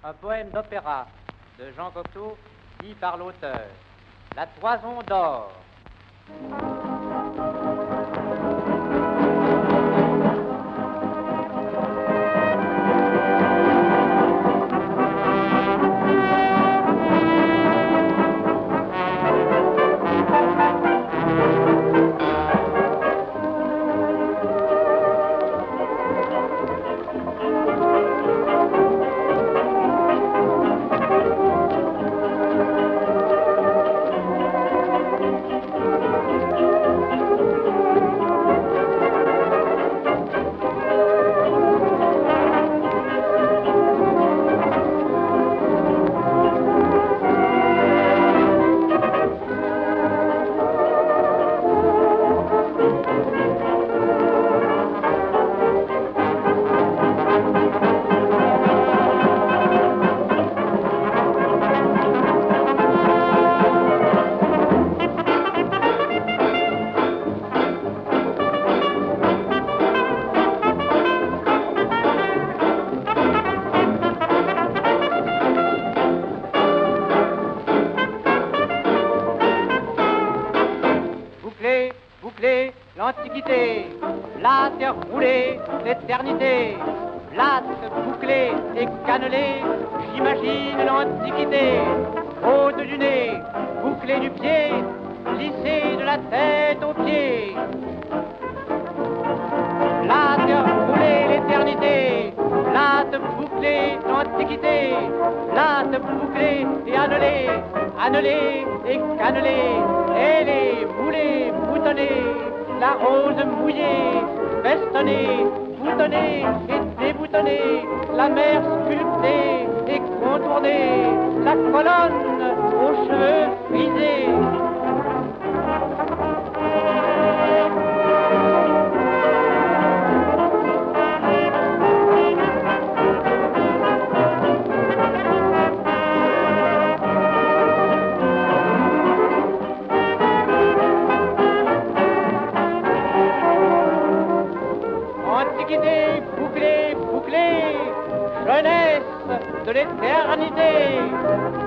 un poème d'opéra de Jean Cocteau, dit par l'auteur. La toison d'or. Boucler l'Antiquité, plate roulée l'éternité, plate, bouclée et cannelée, j'imagine l'Antiquité, haute du nez, bouclée du pied, lissée de la tête aux pieds. Plate, roulée l'éternité, plate, bouclée l'Antiquité, plate, bouclée et annelée, annelée et cannelée, elle est moulée, boutonnée, la rose mouillée, festonnée, boutonnée et déboutonnée, la mer sculptée et contournée, la colonne aux cheveux frisés. Antiquité, bouclée, bouclée, jeunesse de l'éternité.